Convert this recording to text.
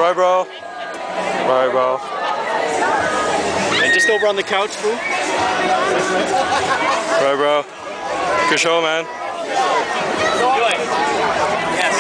Bye, bro. Bye, bro. And just over on the couch, boo. Bye, bro. Good show, man. Good.